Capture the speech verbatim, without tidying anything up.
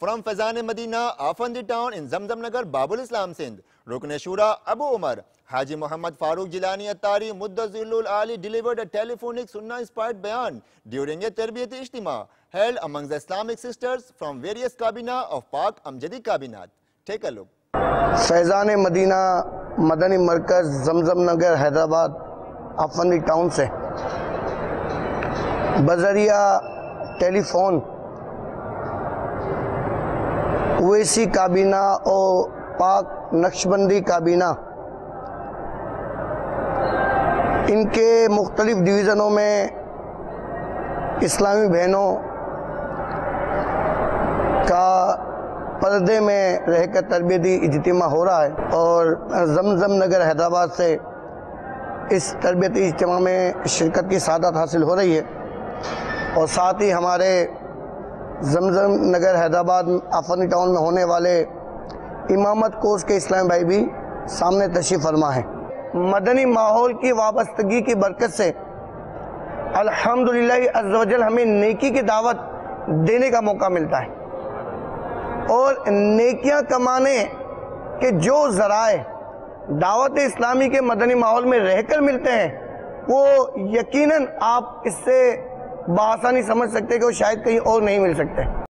From Faizan Madina Afandi town in Zamzam Nagar Bab ul-Islam Sindh رکن شورا Abu Umar Haji Muhammad Farooq Jilani Attari Muddazilul Ali delivered a telephonic Sunnah inspired bayan during a Tarbiyati Ijtima held amongst the Islamic sisters from various kabina of Pak Amjadi Kabinat. Take a look. Faizan Madina Madani Markaz Zamzam Nagar Hyderabad Afandi town سے بذریعہ ٹیلی phone Owaisi کابینہ اور پاک نقشبندی کابینہ ان کے مختلف ڈویژنوں میں اسلامی بہنوں کا پردے میں رہ کر تربیتی اجتماع ہو رہا ہے اور زمزم نگر حیدرآباد سے اس تربیتی اجتماع میں شرکت کی سعادت حاصل ہو رہی ہے اور ساتھ ہی ہمارے زمزم نگر حیدرآباد آفندی ٹاؤن میں ہونے والے امامت کورس کے اسلامی بھائی بھی سامنے تشریف فرما ہیں. مدنی ماحول کی وابستگی کی برکت سے الحمدللہ عز و جل ہمیں نیکی کی دعوت دینے کا موقع ملتا ہے اور نیکیاں کمانے کے جو ذرائع دعوت اسلامی کے مدنی ماحول میں رہ کر ملتے ہیں وہ یقیناً آپ اس سے بآسانی سمجھ سکتے کہ وہ شاید کہیں اور نہیں مل سکتے.